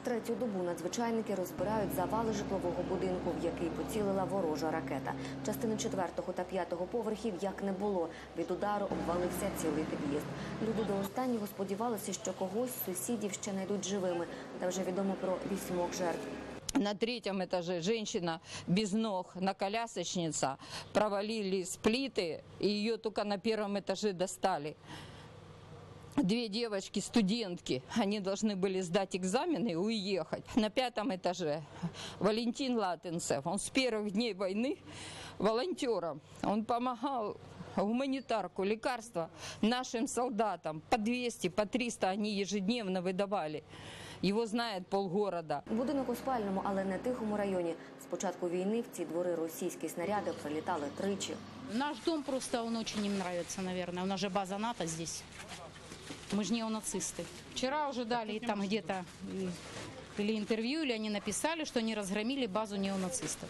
Третю добу надзвичайники розбирають завали житлового будинку, в який поцілила ворожа ракета. Частини 4-го та 5-го поверхів як не було. Від удару обвалився цілий під'їзд. Люди до останнього сподівалися, що когось з сусідів ще знайдуть живими. Та вже відомо про 8 жертв. На 3-м этаже женщина без ног, на колясочница, провалились плиты, и ее только на 1-м этаже достали. 2 девочки, студентки, они должны были сдать экзамены и уехать. На 5-м этаже Валентин Латинцев, он с первых дней войны волонтером, он помогал гуманитарку, лекарства нашим солдатам. По 200, по 300 они ежедневно выдавали. Його знає полгорода. Будинок у спальному, але не тихому районі. З початку війни в ці двори російські снаряди прилітали тричі. Наш дом просто, он очень им нравится, наверное. У нас же база НАТО здесь. Мы же неонацисты. Вчера уже дали там где-то или интервью, или они написали, что они разгромили базу неонацистов.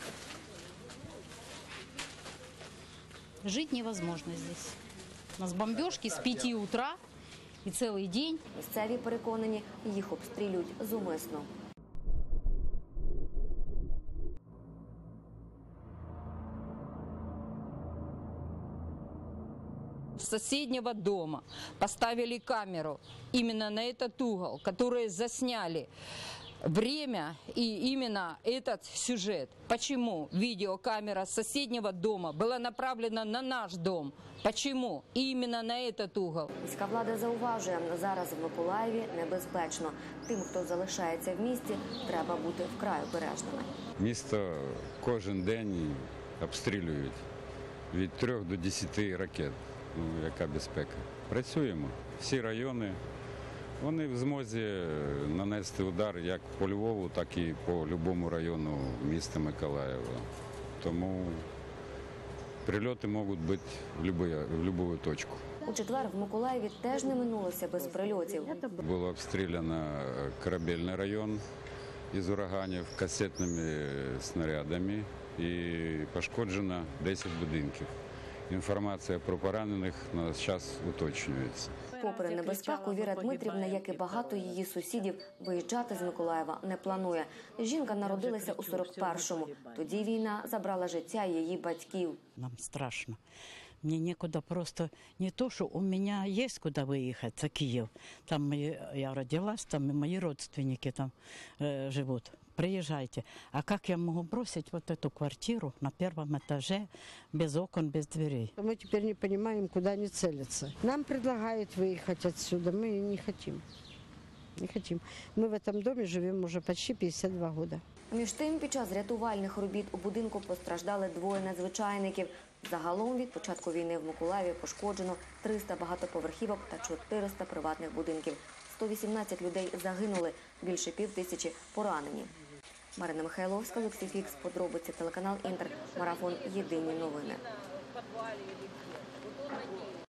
Жить невозможно здесь. У нас бомбежки с 5 утра. І цілий день. Місцеві переконані, їх обстрілюють зумисно. С соседнего дома поставили камеру именно на этот угол, которые засняли время и именно этот сюжет. Почему видеокамера с соседнего дома была направлена на наш дом? Почему именно на этот угол? Міська влада зауважує, зараз в Миколаєві небезпечно. Тим, хто залишається в місті, треба бути вкрай обережними. Місто кожен день обстрілюють від 3 до 10 ракет. Ну, яка безпека? Працюємо. Всі райони. Вони в змозі нанести удар як по Львову, так і по будь-якому району міста Миколаєва. Тому прильоти можуть бути в будь-яку точку. У четвер в Миколаєві теж не минулося без прильотів. Було обстріляно Корабельний район із ураганів касетними снарядами і пошкоджено 10 будинків. Інформація про поранених на час уточнюється. Попри небезпеку, Віра Дмитрівна, як і багато її сусідів, виїжджати з Миколаєва не планує. Жінка народилася у 41-му. Тоді війна забрала життя її батьків. Нам страшно. Мне некуда просто, не то, что у меня есть куда выехать, за Киев. Там я родилась, там и мои родственники там живут. Приезжайте. А как я могу бросить вот эту квартиру на 1-м этаже, без окон, без дверей? Мы теперь не понимаем, куда они целятся. Нам предлагают выехать отсюда, мы не хотим. Не хотим. Мы в этом доме живем уже почти 52 года. Між тим, під час рятувальних робіт у будинку постраждали 2 надзвичайників. Загалом від початку війни в Миколаєві пошкоджено 300 багатоповерхівок та 400 приватних будинків. 118 людей загинули, більше 5000 поранені. Марина Михайловська, Олексій Фікс, подробиці, телеканал Інтер, марафон «Єдині новини».